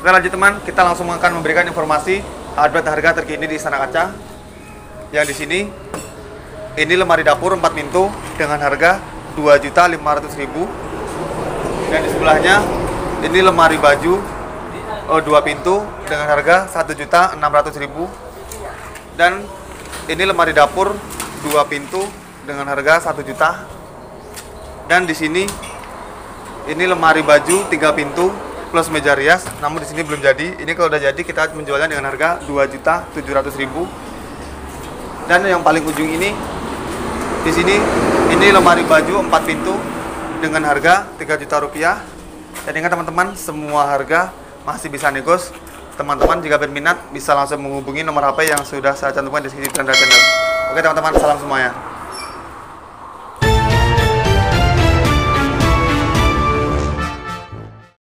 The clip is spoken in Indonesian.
Oke lanjut teman, kita langsung akan memberikan informasi update harga terkini di Istana Kaca. Yang di sini ini lemari dapur 4 pintu dengan harga 2.500.000. Dan di sebelahnya ini lemari baju 2 pintu dengan harga 1.600.000. Dan ini lemari dapur 2 pintu dengan harga 1 juta. Dan di sini ini lemari baju 3 pintu plus meja rias, namun di sini belum jadi. Ini kalau udah jadi kita menjualnya dengan harga 2.700.000. Dan yang paling ujung ini di sini ini lemari baju 4 pintu dengan harga 3 juta rupiah. Dan ingat teman-teman, semua harga masih bisa negos. Teman-teman jika berminat bisa langsung menghubungi nomor HP yang sudah saya cantumkan di deskripsi channel. Oke teman-teman, salam semuanya.